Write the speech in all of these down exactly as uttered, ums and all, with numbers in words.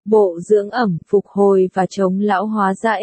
Bộ dưỡng ẩm, phục hồi và chống lão hóa da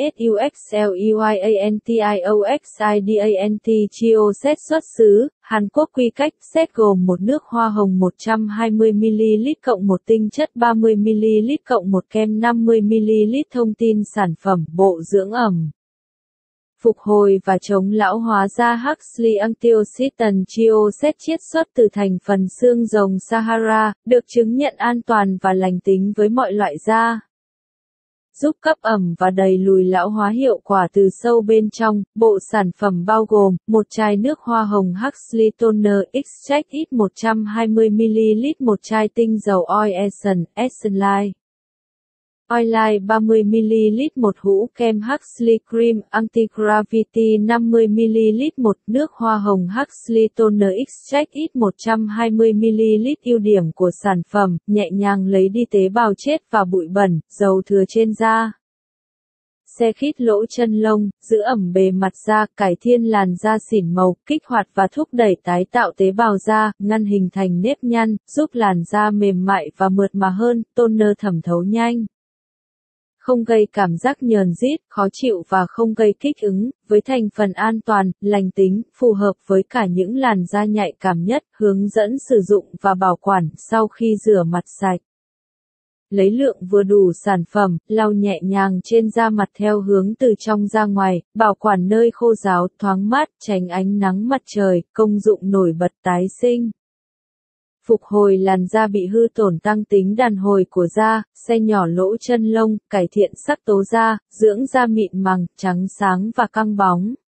Suxluyantioxidant xuất xứ, Hàn Quốc. Quy cách set gồm một nước hoa hồng một trăm hai mươi mi-li-lít cộng một tinh chất ba mươi mi-li-lít cộng một kem năm mươi mi-li-lít. Thông tin sản phẩm: bộ dưỡng ẩm, phục hồi và chống lão hóa da Huxley Antioxidant chiết xuất từ thành phần xương rồng Sahara, được chứng nhận an toàn và lành tính với mọi loại da. Giúp cấp ẩm và đẩy lùi lão hóa hiệu quả từ sâu bên trong. Bộ sản phẩm bao gồm một chai nước hoa hồng Huxley Toner Extract ít một trăm hai mươi mi-li-lít, một chai tinh dầu Oil Essence Essence Oil ba mươi mi-li-lít, một hũ kem Huxley Cream Anti-Gravity năm mươi mi-li-lít, một nước hoa hồng Huxley Toner Extract ít một trăm hai mươi mi-li-lít. Ưu điểm của sản phẩm: nhẹ nhàng lấy đi tế bào chết và bụi bẩn, dầu thừa trên da. Se khít lỗ chân lông, giữ ẩm bề mặt da, cải thiện làn da xỉn màu, kích hoạt và thúc đẩy tái tạo tế bào da, ngăn hình thành nếp nhăn, giúp làn da mềm mại và mượt mà hơn. Toner thẩm thấu nhanh, không gây cảm giác nhờn rít, khó chịu và không gây kích ứng, với thành phần an toàn, lành tính, phù hợp với cả những làn da nhạy cảm nhất. Hướng dẫn sử dụng và bảo quản sau khi rửa mặt sạch. Lấy lượng vừa đủ sản phẩm, lau nhẹ nhàng trên da mặt theo hướng từ trong ra ngoài, bảo quản nơi khô ráo, thoáng mát, tránh ánh nắng mặt trời. Công dụng nổi bật: tái sinh, phục hồi làn da bị hư tổn, tăng tính đàn hồi của da, xe nhỏ lỗ chân lông, cải thiện sắc tố da, dưỡng da mịn màng, trắng sáng và căng bóng.